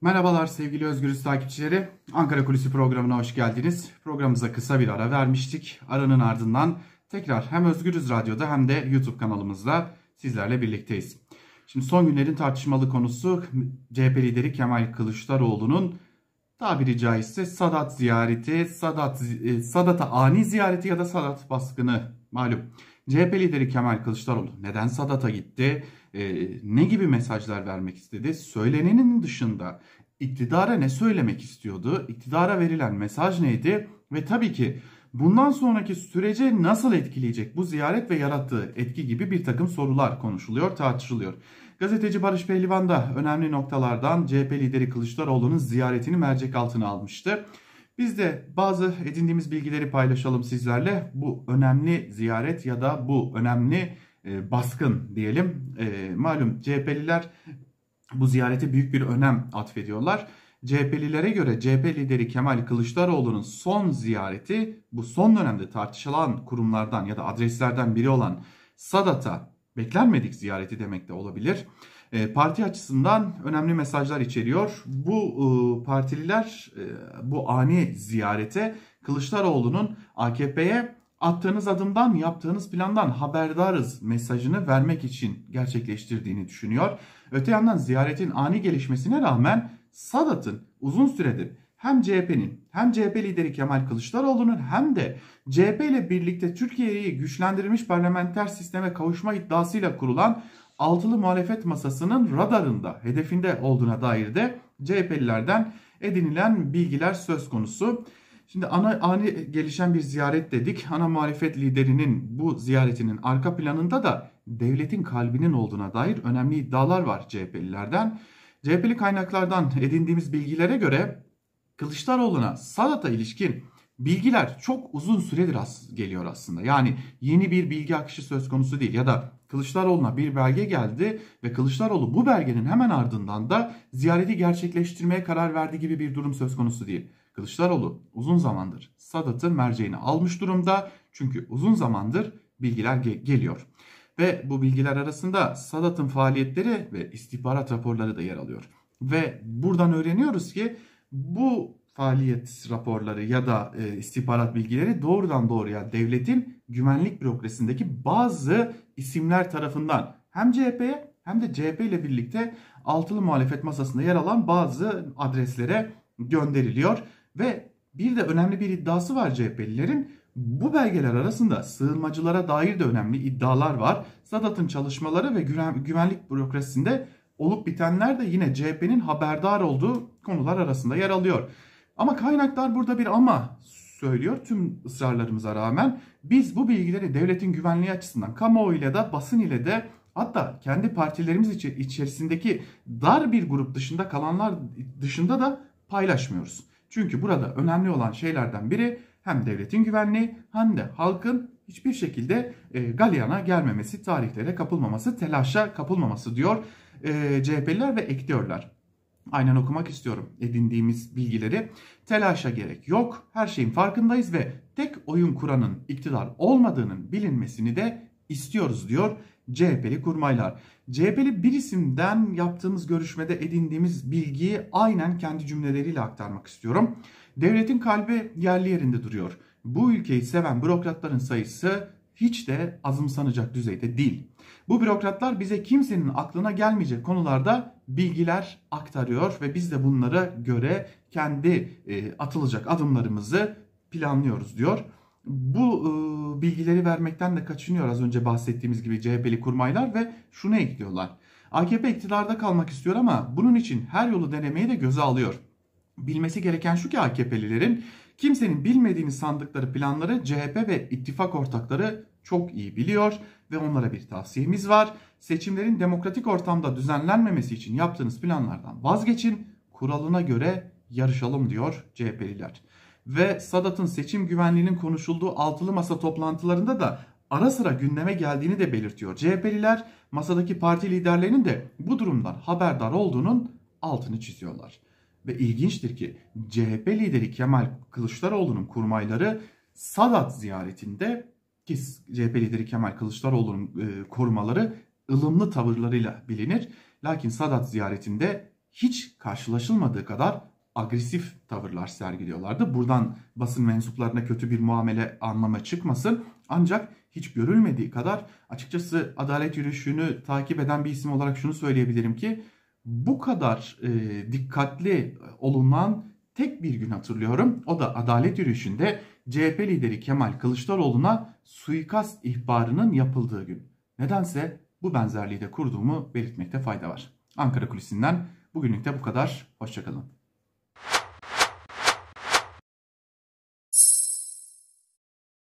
Merhabalar sevgili Özgürüz takipçileri. Ankara Kulisi programına hoş geldiniz. Programımıza kısa bir ara vermiştik. Aranın ardından tekrar hem Özgürüz Radyo'da hem de YouTube kanalımızda sizlerle birlikteyiz. Şimdi son günlerin tartışmalı konusu CHP lideri Kemal Kılıçdaroğlu'nun tabiri caizse Sadat ziyareti, Sadat'a ani ziyareti ya da Sadat baskını malum. CHP lideri Kemal Kılıçdaroğlu neden Sadat'a gitti? Ne gibi mesajlar vermek istedi? Söylenenin dışında iktidara ne söylemek istiyordu? İktidara verilen mesaj neydi? Ve tabii ki bundan sonraki sürece nasıl etkileyecek bu ziyaret ve yarattığı etki gibi bir takım sorular konuşuluyor, tartışılıyor. Gazeteci Barış Pehlivan da önemli noktalardan CHP lideri Kılıçdaroğlu'nun ziyaretini mercek altına almıştı. Biz de bazı edindiğimiz bilgileri paylaşalım sizlerle. Bu önemli ziyaret ya da bu önemli baskın diyelim. Malum CHP'liler bu ziyarete büyük bir önem atfediyorlar. CHP'lilere göre CHP lideri Kemal Kılıçdaroğlu'nun son ziyareti bu son dönemde tartışılan kurumlardan ya da adreslerden biri olan Sadat'a beklenmedik ziyareti demek de olabilir. Parti açısından önemli mesajlar içeriyor. Bu partililer bu ani ziyarete Kılıçdaroğlu'nun AKP'ye attığınız adımdan, yaptığınız plandan haberdarız mesajını vermek için gerçekleştirdiğini düşünüyor. Öte yandan ziyaretin ani gelişmesine rağmen Sadat'ın uzun süredir hem CHP'nin hem CHP lideri Kemal Kılıçdaroğlu'nun hem de CHP ile birlikte Türkiye'yi güçlendirilmiş parlamenter sisteme kavuşma iddiasıyla kurulan altılı muhalefet masasının radarında, hedefinde olduğuna dair de CHP'lilerden edinilen bilgiler söz konusu. Şimdi ani gelişen bir ziyaret dedik. Ana muhalefet liderinin bu ziyaretinin arka planında da devletin kalbinin olduğuna dair önemli iddialar var CHP'lilerden. CHP'li kaynaklardan edindiğimiz bilgilere göre Kılıçdaroğlu'na Sadat'a ilişkin bilgiler çok uzun süredir geliyor aslında. Yani yeni bir bilgi akışı söz konusu değil ya da Kılıçdaroğlu'na bir belge geldi ve Kılıçdaroğlu bu belgenin hemen ardından da ziyareti gerçekleştirmeye karar verdiği gibi bir durum söz konusu değil. Kılıçdaroğlu uzun zamandır Sadat'ın merceğini almış durumda çünkü uzun zamandır bilgiler geliyor. Ve bu bilgiler arasında Sadat'ın faaliyetleri ve istihbarat raporları da yer alıyor. Ve buradan öğreniyoruz ki bu faaliyet raporları ya da istihbarat bilgileri doğrudan doğruya devletin güvenlik bürokrasisindeki bazı isimler tarafından hem CHP'ye hem de CHP ile birlikte altılı muhalefet masasında yer alan bazı adreslere gönderiliyor. Ve bir de önemli bir iddiası var CHP'lilerin. Bu belgeler arasında sığınmacılara dair de önemli iddialar var. Sadat'ın çalışmaları ve güvenlik bürokrasisinde olup bitenler de yine CHP'nin haberdar olduğu konular arasında yer alıyor. Ama kaynaklar burada bir ama söylüyor tüm ısrarlarımıza rağmen. Biz bu bilgileri devletin güvenliği açısından kamuoyuyla da basın ile de hatta kendi partilerimiz içerisindeki dar bir grup dışında kalanlar dışında da paylaşmıyoruz. Çünkü burada önemli olan şeylerden biri hem devletin güvenliği hem de halkın hiçbir şekilde galyana gelmemesi, tarihlere kapılmaması, telaşa kapılmaması diyor CHP'liler ve ekliyorlar. Aynen okumak istiyorum edindiğimiz bilgileri. Telaşa gerek yok. Her şeyin farkındayız ve tek oyun kuranın iktidar olmadığının bilinmesini de istiyoruz diyor CHP'li kurmaylar. CHP'li bir isimden yaptığımız görüşmede edindiğimiz bilgiyi aynen kendi cümleleriyle aktarmak istiyorum. Devletin kalbi yerli yerinde duruyor. Bu ülkeyi seven bürokratların sayısı hiç de azımsanacak düzeyde değil. Bu bürokratlar bize kimsenin aklına gelmeyecek konularda bilgiler aktarıyor ve biz de bunlara göre kendi atılacak adımlarımızı planlıyoruz diyor. Bu bilgileri vermekten de kaçınıyor az önce bahsettiğimiz gibi CHP'li kurmaylar ve şunu ekliyorlar. AKP iktidarda kalmak istiyor ama bunun için her yolu denemeyi de göze alıyor. Bilmesi gereken şu ki AKP'lilerin kimsenin bilmediğini sandıkları planları CHP ve ittifak ortakları çok iyi biliyor ve onlara bir tavsiyemiz var. Seçimlerin demokratik ortamda düzenlenmemesi için yaptığınız planlardan vazgeçin, kuralına göre yarışalım diyor CHP'liler. Ve Sadat'ın seçim güvenliğinin konuşulduğu altılı masa toplantılarında da ara sıra gündeme geldiğini de belirtiyor. CHP'liler masadaki parti liderlerinin de bu durumdan haberdar olduğunun altını çiziyorlar. Ve ilginçtir ki CHP lideri Kemal Kılıçdaroğlu'nun kurmayları Sadat ziyaretinde ki CHP lideri Kemal Kılıçdaroğlu'nun korumaları ılımlı tavırlarıyla bilinir. Lakin Sadat ziyaretinde hiç karşılaşılmadığı kadar agresif tavırlar sergiliyorlardı. Buradan basın mensuplarına kötü bir muamele anlama çıkmasın. Ancak hiç görülmediği kadar, açıkçası adalet yürüyüşünü takip eden bir isim olarak şunu söyleyebilirim ki bu kadar dikkatli olunan tek bir gün hatırlıyorum. O da adalet yürüyüşünde CHP lideri Kemal Kılıçdaroğlu'na suikast ihbarının yapıldığı gün. Nedense bu benzerliği de kurduğumu belirtmekte fayda var. Ankara Kulisi'nden bugünlük de bu kadar. Hoşça kalın.